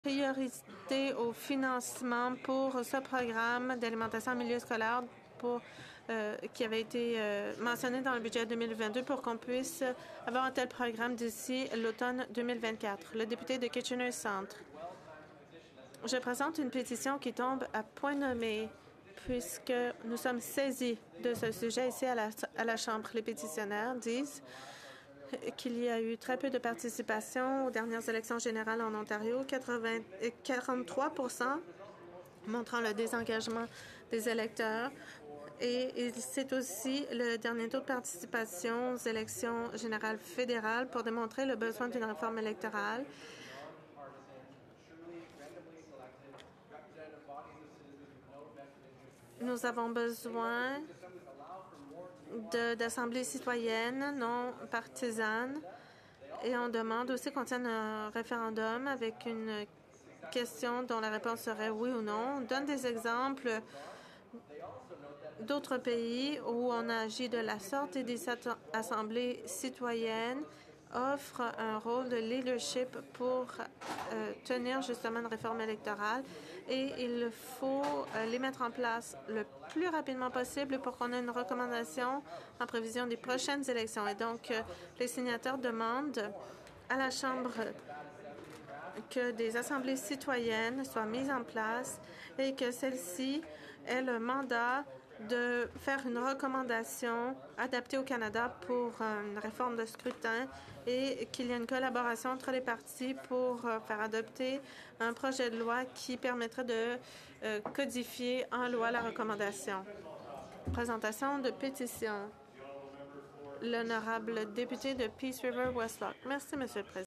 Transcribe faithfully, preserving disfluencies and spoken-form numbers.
priorité au financement pour ce programme d'alimentation en milieu scolaire pour, euh, qui avait été euh, mentionné dans le budget deux mille vingt-deux pour qu'on puisse avoir un tel programme d'ici l'automne deux mille vingt-quatre. Le député de Kitchener Centre. Je présente une pétition qui tombe à point nommé puisque nous sommes saisis de ce sujet ici à la, à la Chambre. Les pétitionnaires disent qu'il y a eu très peu de participation aux dernières élections générales en Ontario, quarante-trois pour cent montrant le désengagement des électeurs. Et c'est aussi le dernier taux de participation aux élections générales fédérales pour démontrer le besoin d'une réforme électorale. Nous avons besoin d'assemblées citoyennes non partisanes et on demande aussi qu'on tienne un référendum avec une question dont la réponse serait oui ou non. On donne des exemples d'autres pays où on a agi de la sorte et des assemblées citoyennes offrent un rôle de leadership pour euh, tenir justement une réforme électorale et il faut euh, les mettre en place le plus rapidement possible pour qu'on ait une recommandation en prévision des prochaines élections. Et donc, euh, les signataires demandent à la Chambre que des assemblées citoyennes soient mises en place et que celles-ci aient le mandat de faire une recommandation adaptée au Canada pour une réforme de scrutin et qu'il y ait une collaboration entre les partis pour faire adopter un projet de loi qui permettrait de euh, codifier en loi la recommandation. Présentation de pétition. L'honorable député de Peace River Westlock. Merci, Monsieur le Président.